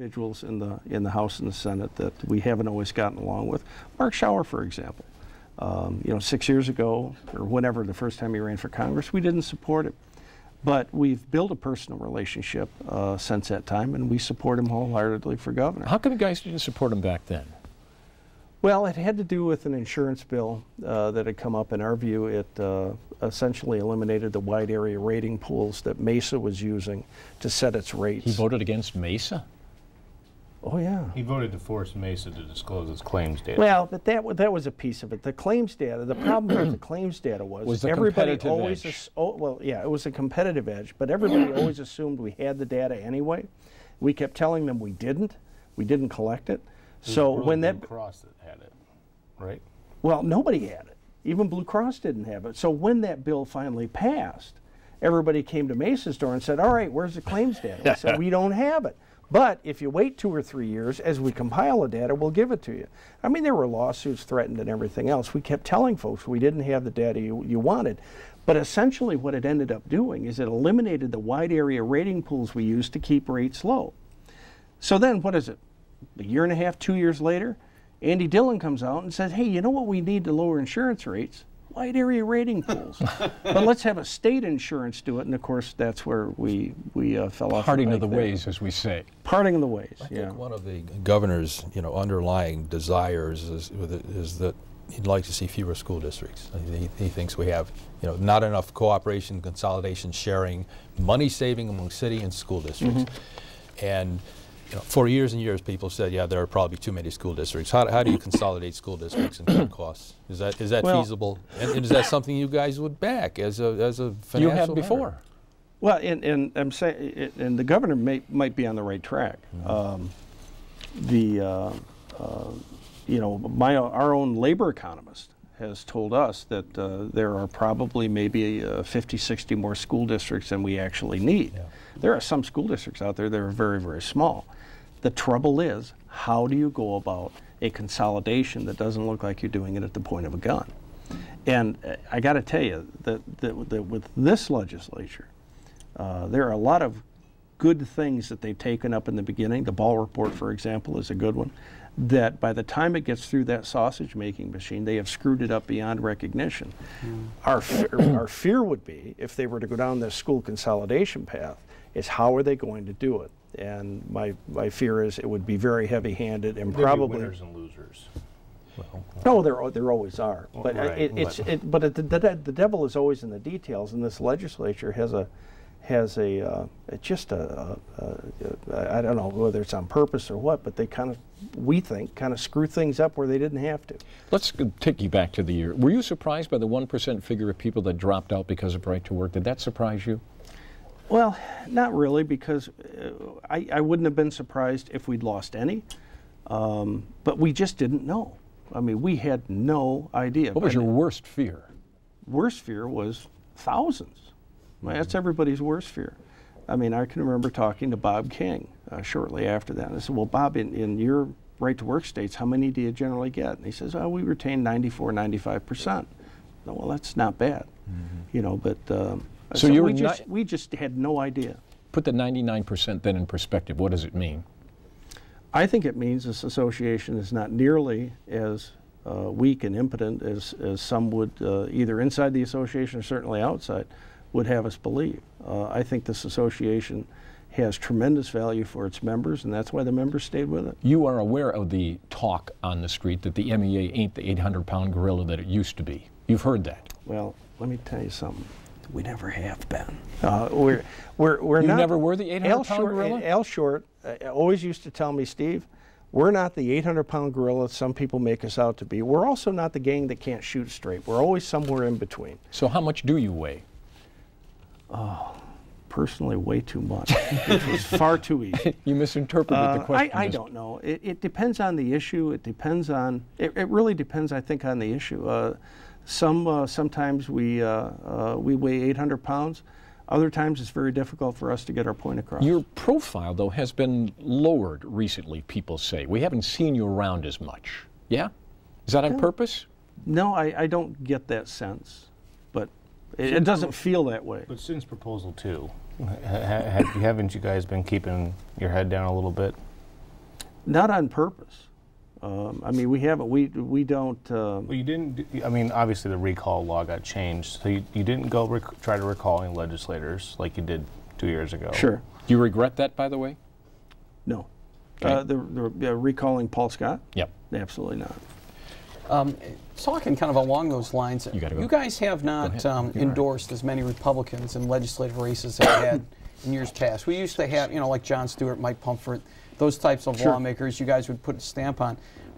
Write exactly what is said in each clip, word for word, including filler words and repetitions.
individuals in the in the House and the Senate that we haven't always gotten along with. Mark Schauer, for example. Um, you know, six years ago, or whenever the first time he ran for Congress, we didn't support him. But we've built a personal relationship uh, since that time, and we support him wholeheartedly for governor. How come you guys didn't support him back then? Well, it had to do with an insurance bill uh, that had come up. In our view, it uh, essentially eliminated the wide area rating pools that MESA was using to set its rates. He voted against MESA? Oh, yeah. He voted to force MESA to disclose its claims data. Well, but that that was a piece of it. The claims data, the problem with the claims data was, was the everybody competitive always, edge. oh, well, yeah, it was a competitive edge, but everybody always assumed we had the data anyway. We kept telling them we didn't. We didn't collect it. So really when that Blue Cross that had it, right? Well, nobody had it. Even Blue Cross didn't have it. So when that bill finally passed, everybody came to MESA's door and said, all right, where's the claims data? We said, we don't have it. But if you wait two or three years, as we compile the data, we'll give it to you. I mean, there were lawsuits threatened and everything else. We kept telling folks we didn't have the data you, you wanted. But essentially what it ended up doing is it eliminated the wide area rating pools we used to keep rates low. So then what is it? A year and a half, two years later, Andy Dillon comes out and says, hey, you know what we need to lower insurance rates? Wide area rating pools. But let's have a state insurance do it. And of course, that's where we, we uh, fell off. Parting of the ways, as we say. Parting of the ways, I yeah. think one of the governor's, you know, underlying desires is, is that he'd like to see fewer school districts. He, he thinks we have, you know, not enough cooperation, consolidation, sharing, money saving among city and school districts. Mm-hmm. And you know, for years and years, people said, yeah, there are probably too many school districts. How, how do you consolidate school districts and cut costs? Is that is that well, feasible? And, and is that something you guys would back as a as a financial You have before. matter? Well, and, and I'm saying, and the governor may, might be on the right track. Mm-hmm. um, the uh, uh, you know, my our own labor economist has told us that uh, there are probably maybe uh, fifty, sixty more school districts than we actually need. Yeah. There are some school districts out there that are very, very small. The trouble is, how do you go about a consolidation that doesn't look like you're doing it at the point of a gun? And uh, I got to tell you that, that, that with this legislature, uh, there are a lot of good things that they've taken up in the beginning. The Ball Report, for example, is a good one. That by the time it gets through that sausage-making machine, they have screwed it up beyond recognition. Mm. Our, fe our fear would be, if they were to go down this school consolidation path, is how are they going to do it? And my, my fear is it would be very heavy-handed and There'd probably be winners and losers. Well, no, there there always are. But right, it, it's but, it, but it, the, the the devil is always in the details, and this legislature has a has a uh, just a, a, a I don't know whether it's on purpose or what, but they kind of, we think, kind of screw things up where they didn't have to. Let's take you back to the year. Were you surprised by the one percent figure of people that dropped out because of right to work? Did that surprise you? Well, not really, because uh, I, I wouldn't have been surprised if we'd lost any, um, but we just didn't know. I mean, we had no idea. What was your worst fear? Worst fear was thousands. I mean, that's everybody's worst fear. I mean, I can remember talking to Bob King uh, shortly after that. And I said, well, Bob, in, in your right-to-work states, how many do you generally get? And he says, oh, we retain ninety-four, ninety-five percent. No, well, that's not bad, mm-hmm. you know, but um, so, so you're we, just, we just had no idea. Put the ninety-nine percent then in perspective. What does it mean? I think it means this association is not nearly as uh, weak and impotent as, as some would, uh, either inside the association or certainly outside, would have us believe. Uh, I think this association has tremendous value for its members, and that's why the members stayed with it. You are aware of the talk on the street that the M E A ain't the eight hundred pound gorilla that it used to be. You've heard that. Well, let me tell you something. We never have been. Uh, we're, we're, we're you not, never were the eight hundred pound gorilla? Al Short uh, always used to tell me, Steve, we're not the eight hundred pound gorilla some people make us out to be. We're also not the gang that can't shoot straight. We're always somewhere in between. So how much do you weigh? Oh, personally, way too much. It was far too easy. You misinterpreted uh, the question. I, I don't know. It, it depends on the issue. It depends on, it, it really depends, I think, on the issue. Uh, some, uh, sometimes we, uh, uh, we weigh eight hundred pounds. Other times it's very difficult for us to get our point across. Your profile, though, has been lowered recently, people say. We haven't seen you around as much. Yeah? Is that on yeah. purpose? No, I, I don't get that sense. But it, it doesn't feel that way. But since Proposal two, ha ha haven't you guys been keeping your head down a little bit? Not on purpose. Um, I mean, we haven't. We we don't. Uh, Well, you didn't. do- I mean, obviously the recall law got changed, so you, you didn't go rec try to recall any legislators like you did two years ago. Sure. Do you regret that, by the way? No. Okay. Uh, the, the uh, recalling Paul Scott? Yep. Absolutely not. Um, talking kind of along those lines, You gotta go. you guys have not ahead. um, You're all right. endorsed as many Republicans in legislative races as we had in years past. We used to have, you know, like John Stewart, Mike Pumfret, those types of Sure. lawmakers you guys would put a stamp on.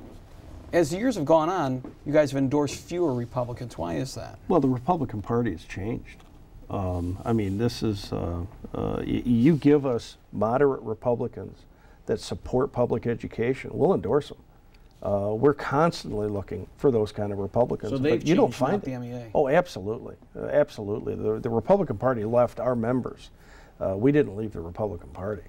As the years have gone on, you guys have endorsed fewer Republicans. Why is that? Well, the Republican Party has changed. Um, I mean, this is, uh, uh, y you give us moderate Republicans that support public education, we'll endorse them. Uh, we're constantly looking for those kind of Republicans. So they've but you don't changed, find not it. the M E A. Oh, absolutely. Uh, absolutely. The, the Republican Party left our members. Uh, we didn't leave the Republican Party.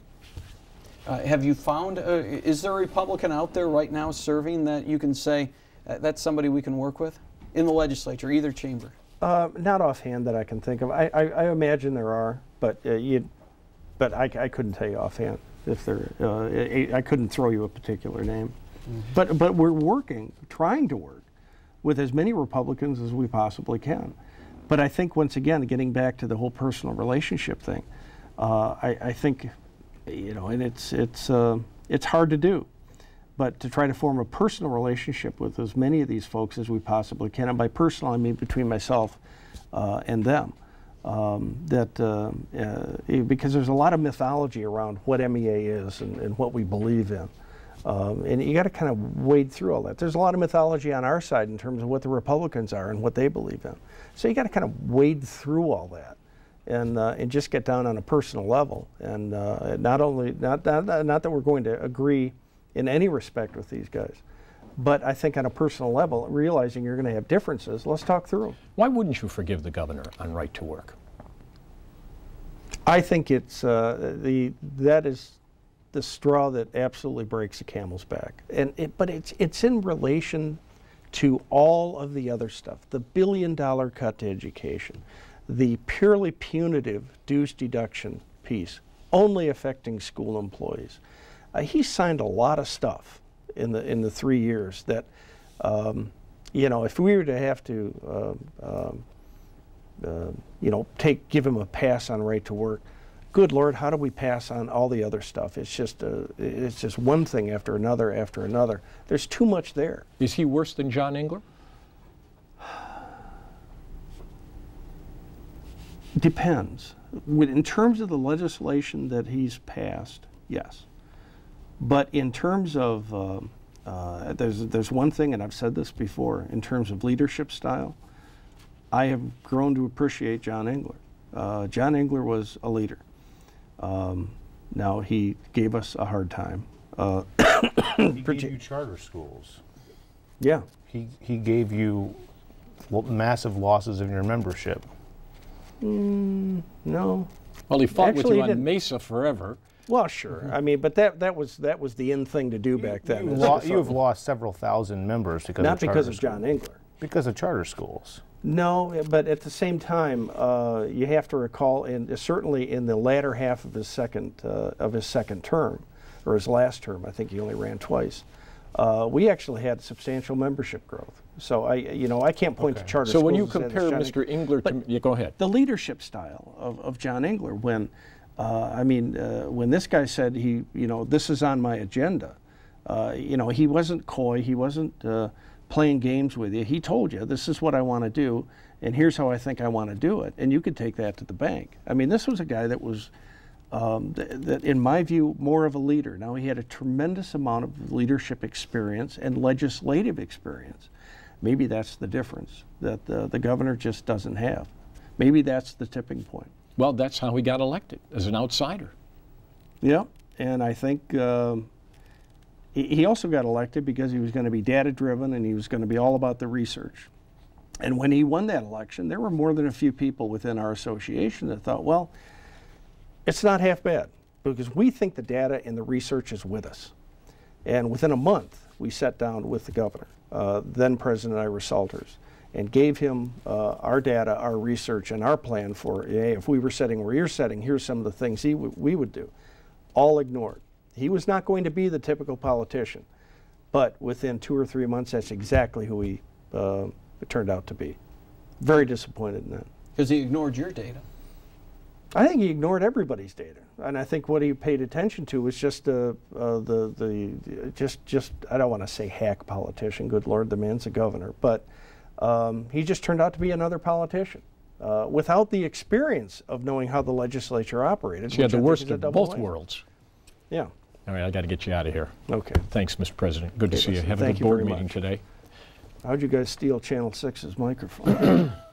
Uh, have you found, uh, is there a Republican out there right now serving that you can say, uh, that's somebody we can work with in the legislature, either chamber? Uh, not offhand that I can think of. I, I, I imagine there are, but uh, you, but I, I couldn't tell you offhand if there. Uh, I, I couldn't throw you a particular name. Mm-hmm. But but we're working, trying to work with as many Republicans as we possibly can. But I think once again, getting back to the whole personal relationship thing, uh, I, I think, you know, and it's it's uh, it's hard to do. But to try to form a personal relationship with as many of these folks as we possibly can, and by personal I mean between myself uh, and them, um, that uh, uh, because there's a lot of mythology around what M E A is and, and what we believe in, um, and you got to kind of wade through all that. There's a lot of mythology on our side in terms of what the Republicans are and what they believe in, so you got to kind of wade through all that. And, uh, and just get down on a personal level, and uh, not only not, not not that we're going to agree in any respect with these guys, but I think on a personal level, realizing you're going to have differences, let's talk through them. Why wouldn't you forgive the governor on right to work? I think it's uh, the that is the straw that absolutely breaks a camel's back, and it, but it's it's in relation to all of the other stuff, the billion dollar cut to education, the purely punitive dues deduction piece, only affecting school employees. Uh, he signed a lot of stuff in the in the three years that, um, you know, if we were to have to, uh, um, uh, you know, take give him a pass on right to work, good Lord, how do we pass on all the other stuff? It's just uh, it's just one thing after another after another. There's too much there. Is he worse than John Engler? Depends. In terms of the legislation that he's passed, yes. But in terms of, uh, uh, there's, there's one thing, and I've said this before, in terms of leadership style, I have grown to appreciate John Engler. Uh, John Engler was a leader. Um, now, he gave us a hard time. Uh, He gave you charter schools. yeah. He, he gave you lo- massive losses in your membership. Mm, no. Well, he fought Actually, with he you on didn't. Mesa forever. Well, sure. I mean, but that, that, was, that was the in thing to do back then. You, is lo- to you have sort of- lost several thousand members because Not of because charter of John schools. Engler. Because of charter schools. No, but at the same time, uh, you have to recall, in, certainly in the latter half of his second uh, of his second term, or his last term, I think he only ran twice. Uh, we actually had substantial membership growth. So I, you know, I can't point Okay. to charter So schools. when you and say that's compare John Mister Engler to, But yeah, go ahead. the leadership style of, of John Engler, when uh, I mean, uh, when this guy said he, you know, this is on my agenda, uh, you know, he wasn't coy, he wasn't uh, playing games with you. He told you, this is what I want to do, and here's how I think I want to do it, and you could take that to the bank. I mean, this was a guy that was, um, th that in my view, more of a leader. Now, he had a tremendous amount of leadership experience and legislative experience. Maybe that's the difference that the, the governor just doesn't have. Maybe that's the tipping point. Well, that's how he got elected, as an outsider. Yeah, and I think um, he, he also got elected because he was going to be data-driven and he was going to be all about the research. And when he won that election, there were more than a few people within our association that thought, well, it's not half bad because we think the data and the research is with us. And within a month, we sat down with the governor, uh, then President Ira Salters, and gave him uh, our data, our research, and our plan for, hey, if we were setting where you're setting, here's some of the things he w we would do. All ignored. He was not going to be the typical politician. But within two or three months, that's exactly who he uh, turned out to be. Very disappointed in that. Because he ignored your data. I think he ignored everybody's data, and I think what he paid attention to was just uh, uh, the the just just I don't want to say hack politician. Good Lord, the man's a governor, but um, he just turned out to be another politician uh, without the experience of knowing how the legislature operated. So you had the which I worst think is a of double both whammy. worlds. Yeah. All right, I got to get you out of here. Okay. Thanks, Mister President. Good Okay, to see you. listen, Have a thank good you board very meeting much. today. How'd you guys steal Channel six's microphone?